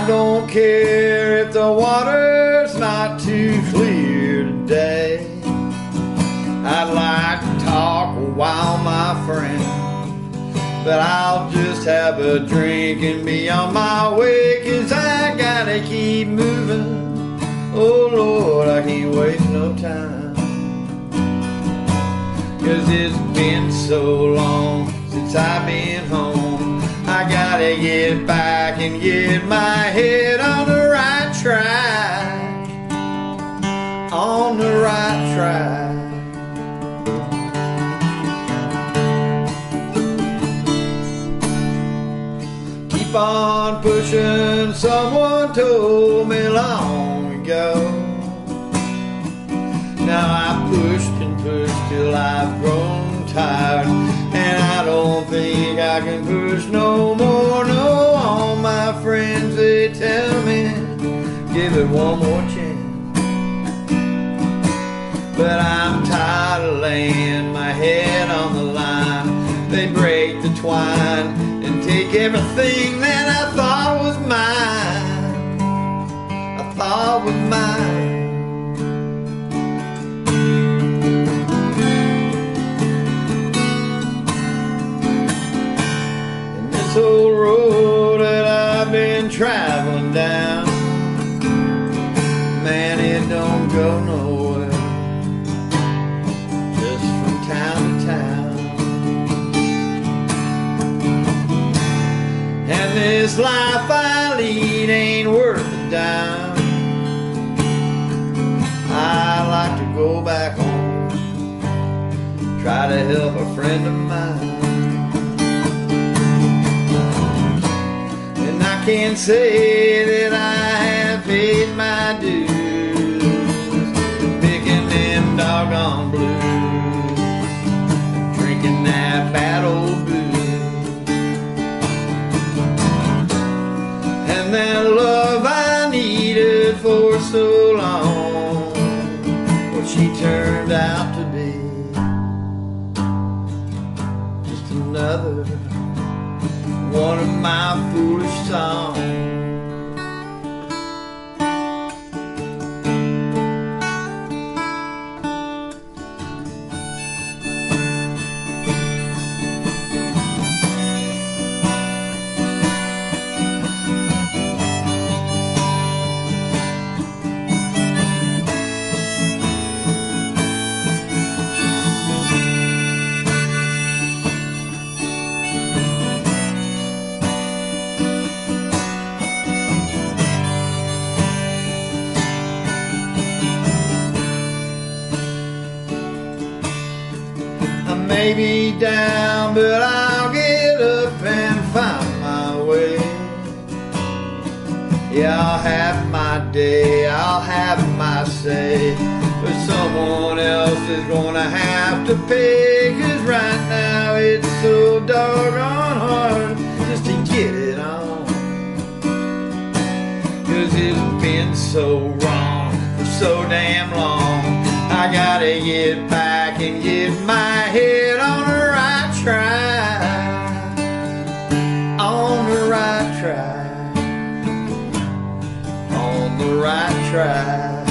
I don't care if the water's not too clear today. I'd like to talk a while, my friend, but I'll just have a drink and be on my way, 'cause I gotta keep moving. Oh Lord, I can't waste no time, 'cause it's been so long since I've been home. I gotta get back and get my head on the right track, on the right track. Keep on pushing, someone told me long ago. Now I pushed and pushed till I've grown tired, and I don't think I can push no more. No, all my friends, they tell me, give it one more chance. But I'm tired of laying my head on the line. They break the twine and take everything that I thought was mine, I thought was mine. This old road that I've been traveling down, man, it don't go nowhere, just from town to town. And this life I lead ain't worth a dime. I like to go back home, try to help a friend of mine. Can't say that I have paid my dues, picking them doggone blues, drinking that bad old booze. And that love I needed for so long, what she turned out to be, just another one of my foolish songs. May be down, but I'll get up and find my way. Yeah, I'll have my day, I'll have my say, but someone else is gonna have to pay, 'cause right now it's so doggone hard just to get it on, 'cause it's been so wrong for so damn long. I gotta get back and get my head on the right track, on the right track, on the right track.